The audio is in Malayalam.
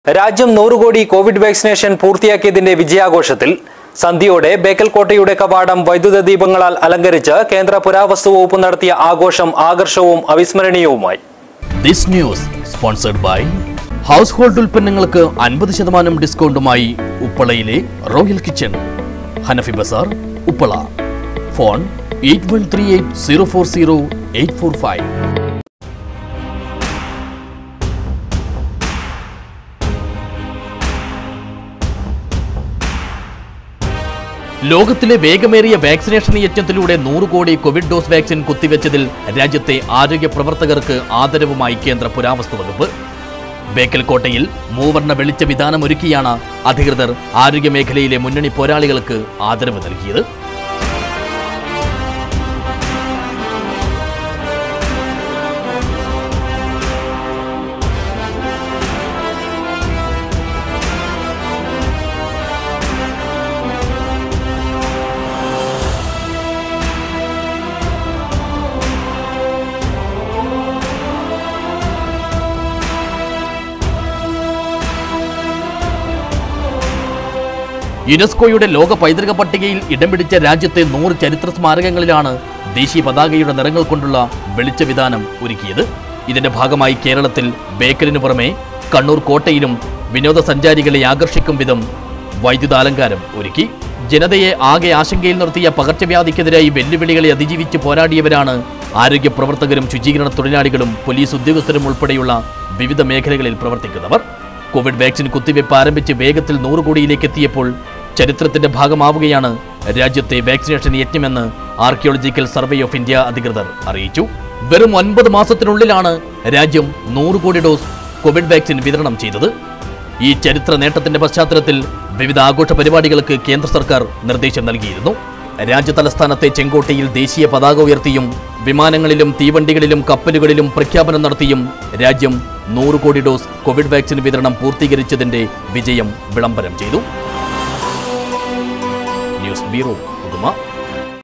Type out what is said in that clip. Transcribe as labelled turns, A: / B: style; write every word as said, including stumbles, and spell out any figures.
A: രാജ്യം നൂറ് കോടി കോവിഡ് വാക്സിനേഷൻ പൂർത്തിയാക്കിയതിന്റെ വിജയാഘോഷത്തിൽ സന്ധ്യയോടെ ബേക്കൽ കോട്ടയുടെ കവാടം വൈദ്യുത ദീപങ്ങളാൽ അലങ്കരിച്ച് കേന്ദ്ര പുരാവസ്തു വകുപ്പ് നടത്തിയ ആഘോഷം ആകർഷകവും അവിസ്മരണീയവുമായി.
B: ദിസ് ന്യൂസ് സ്പോൺസർഡ് ബൈ ഹൗസ് ഹോൾഡ് ഉൽപ്പന്നങ്ങൾക്ക് അൻപത് ശതമാനം ഡിസ്കൗണ്ടുമായി ഉപ്പളയിലെ royal kitchen, Hanafi Bazar, Uppala. Phone eight one three eight zero four zero eight four five. ലോകത്തിലെ വേഗമേറിയ വാക്സിനേഷൻ യജ്ഞത്തിലൂടെ നൂറ് കോടി കോവിഡ് ഡോസ് വാക്സിൻ കുത്തിവെച്ചതിൽ രാജ്യത്തെ ആരോഗ്യ പ്രവർത്തകർക്ക് ആദരവുമായി കേന്ദ്ര പുരാവസ്തു വകുപ്പ്. ബേക്കൽ കോട്ടയിൽ മൂവർണ്ണ വെളിച്ച വിധാനമൊരുക്കിയാണ് അധികൃതർ ആരോഗ്യ മേഖലയിലെ മുന്നണി പോരാളികൾക്ക് ആദരവ് നൽകിയത്. യുനെസ്കോയുടെ ലോക പൈതൃക പട്ടികയിൽ ഇടം പിടിച്ച രാജ്യത്തെ നൂറ് ചരിത്ര സ്മാരകങ്ങളിലാണ് ദേശീയ പതാകയുടെ നിറങ്ങൾ കൊണ്ടുള്ള വെളിച്ച വിധാനം ഒരുക്കിയത്. ഇതിന്റെ ഭാഗമായി കേരളത്തിൽ ബേക്കലിനു പുറമെ കണ്ണൂർ കോട്ടയിലും വിനോദസഞ്ചാരികളെ ആകർഷിക്കും വിധം വൈദ്യുതാലങ്കാരം ഒരുക്കി. ജനതയെ ആകെ ആശങ്കയിൽ നിർത്തിയ പകർച്ചവ്യാധിക്കെതിരായി വെല്ലുവിളികളെ അതിജീവിച്ച് പോരാടിയവരാണ് ആരോഗ്യ പ്രവർത്തകരും ശുചീകരണ തൊഴിലാളികളും പോലീസ് ഉദ്യോഗസ്ഥരും ഉൾപ്പെടെയുള്ള വിവിധ മേഖലകളിൽ പ്രവർത്തിക്കുന്നവർ. കോവിഡ് വാക്സിൻ കുത്തിവയ്പ് ആരംഭിച്ച് വേഗത്തിൽ നൂറ് കോടിയിലേക്ക് എത്തിയപ്പോൾ ചരിത്രത്തിന്റെ ഭാഗമാവുകയാണ് രാജ്യത്തെ വാക്സിനേഷൻ യജ്ഞമെന്ന് ആർക്കിയോളജിക്കൽ സർവേ ഓഫ് ഇന്ത്യ അധികൃതർ അറിയിച്ചു. വെറും ഒൻപത് മാസത്തിനുള്ളിലാണ് രാജ്യം നൂറ് കോടി ഡോസ് കോവിഡ് വാക്സിൻ വിതരണം ചെയ്തത്. ഈ ചരിത്ര നേട്ടത്തിന്റെ പശ്ചാത്തലത്തിൽ വിവിധ ആഘോഷ പരിപാടികൾക്ക് കേന്ദ്ര സർക്കാർ നിർദ്ദേശം നൽകിയിരുന്നു. രാജ്യതലസ്ഥാനത്തെ ചെങ്കോട്ടയിൽ ദേശീയ പതാക ഉയർത്തിയും വിമാനങ്ങളിലും തീവണ്ടികളിലും കപ്പലുകളിലും പ്രഖ്യാപനം നടത്തിയും രാജ്യം നൂറ് കോടി ഡോസ് കോവിഡ് വാക്സിൻ വിതരണം പൂർത്തീകരിച്ചതിന്റെ വിജയം വിളംബരം ചെയ്തു. News bureau, Uduma.